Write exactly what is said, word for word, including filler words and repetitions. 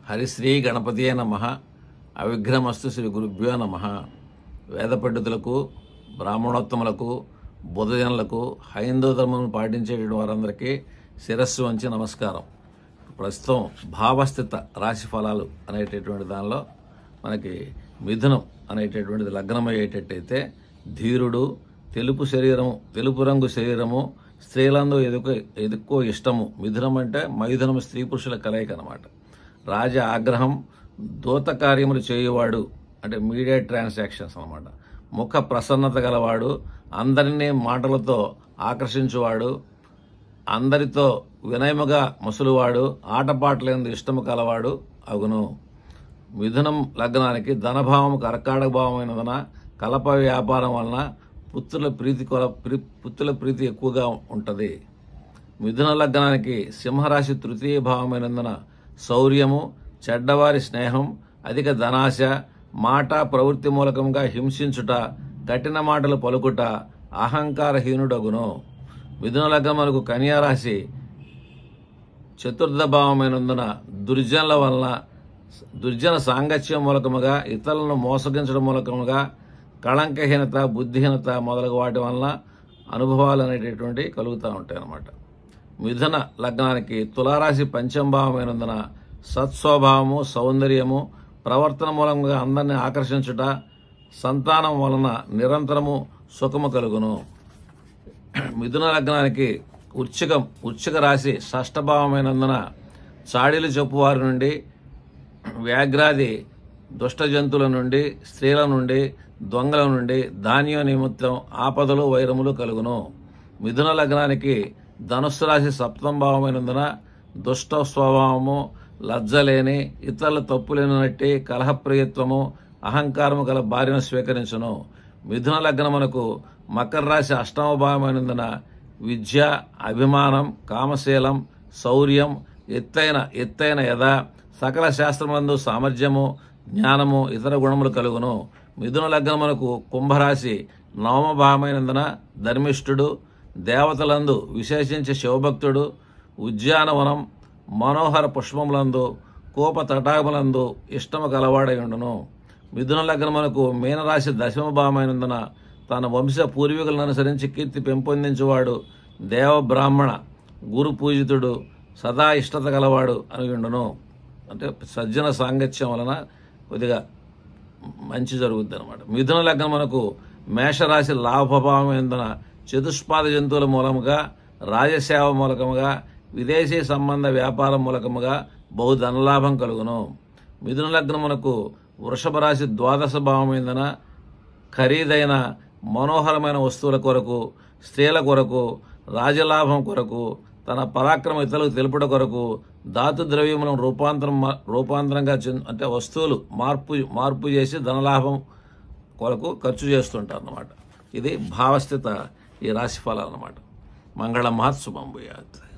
హరిశ్రీ గణపతియే నమః. అవిఘ్నమస్తు శ్రీ గురుభ్యో నమః. వేద పండితులకు, బ్రాహ్మణోత్తములకు, బుధజనులకు, హైందవ ధర్మం పాటించేటువంటి వారందరికీ శిరస్సు వంచి నమస్కారం. ప్రస్తుతం భావస్థిత రాశి ఫలాలు అనేటటువంటి దానిలో మనకి మిథునం అనేటటువంటిది లగ్నమయ్యేటట్టయితే ధీరుడు, తెలుపు శరీరము, తెలుపు రంగు శరీరము, స్త్రీలందు ఎదుకు ఎదుక్కో ఇష్టము. మిథునం అంటే మైథునం స్త్రీ పురుషుల కలయిక అనమాట. రాజ ఆగ్రహం, దూత కార్యములు చేయువాడు అంటే మీడియా ట్రాన్సాక్షన్స్ అనమాట. ముఖ ప్రసన్నత గలవాడు, అందరినీ మాటలతో ఆకర్షించువాడు, అందరితో వినయముగా మసులువాడు, ఆటపాటలందు ఇష్టము కలవాడు అగును. మిథునం లగ్నానికి ధనభావం కర్కాటక భావమైనందున కలప వ్యాపారం వలన పుత్రుల ప్రీతి కొల పుత్రుల ప్రీతి ఎక్కువగా ఉంటుంది. మిథున లగ్నానికి సింహరాశి తృతీయ భావమైనందున శౌర్యము, చెడ్డవారి స్నేహం, అధిక ధనాశ, మాట ప్రవృత్తి మూలకంగా హింసించుట, కఠిన మాటలు పలుకుట, అహంకారహీనుడగును. మిథున లగ్నమునకు కన్యారాశి చతుర్థ భావమైనందున దుర్జనుల వలన దుర్జన సాంగత్యం మూలకముగా, ఇతరులను మోసగించడం మూలకముగా, కళంకహీనత, బుద్ధిహీనత మొదలగు వాటి వలన అనుభవాలు అనేటటువంటి కలుగుతూ ఉంటాయి అన్నమాట. మిథున లగ్నానికి తులారాశి పంచమభావమైనందున సత్స్వభావము, సౌందర్యము, ప్రవర్తన మూలంగా అందరినీ ఆకర్షించుట, సంతానం వలన నిరంతరము సుఖము కలుగును. మిథున లగ్నానికి వృశ్చికం వృశ్చిక రాశి షష్ఠభావమైనందున చాడీలు చెప్పువారి నుండి, వ్యాఘ్రాది దుష్ట జంతువుల నుండి, స్త్రీల నుండి, దొంగల నుండి ధాన్యం నిమిత్తం ఆపదలు వైరములు కలుగును. మిథున లగ్నానికి ధనుస్సు రాశి సప్తమ భావమైనందున దుష్ట స్వభావము, లజ్జలేని, ఇతరుల తప్పులేనట్టి కలహప్రియత్వము, అహంకారము గల భార్యను స్వీకరించును. మిథున లగ్నమునకు మకర రాశి అష్టమ భావమైనందున విద్య, అభిమానం, కామశీలం, శౌర్యం, ఎత్తైన ఎత్తైన యథ, సకల శాస్త్రమందు సామర్థ్యము, జ్ఞానము, ఇతర గుణములు కలుగును. మిథున లగ్నమునకు కుంభరాశి నవమ భావమైనందున ధర్మిష్ఠుడు, దేవతలందు విశేషించి శివభక్తుడు, ఉద్యానవనం, మనోహర పుష్పములందు, కోప తటాకములందు ఇష్టము కలవాడై ఉండును. మిథున లగ్నమునకు మీనరాశి దశమ భావమైనందున తన వంశ పూర్వీకులను అనుసరించి కీర్తి పెంపొందించువాడు, దేవ బ్రాహ్మణ గురు పూజితుడు, సదా ఇష్టత గలవాడు అని ఉండును. అంటే సజ్జన సాంగత్యం వలన కొద్దిగా మంచి జరుగుద్ది అనమాట. మిథున లగ్నమునకు మేషరాశి లాభభావమైనందున చతుష్పాద జంతువుల మూలముగా, రాజసేవ మూలకముగా, విదేశీ సంబంధ వ్యాపారం మూలకముగా బహు ధనలాభం కలుగును. మిథున లగ్నమునకు వృషభ రాశి ద్వాదశ భావమైందన ఖరీదైన మనోహరమైన వస్తువుల కొరకు, స్త్రీల కొరకు, రాజలాభం కొరకు, తన పరాక్రమ ఇతరులకు తెలుపుట కొరకు ధాతు ద్రవ్యములను రూపాంతరం రూపాంతరంగా అంటే వస్తువులు మార్పు మార్పు చేసి ధనలాభం కొరకు ఖర్చు చేస్తుంటారు అన్నమాట. ఇది భావస్థిత ఈ రాశి ఫలాలు అన్నమాట. మంగళ మహత్ శుభం భూయాత్.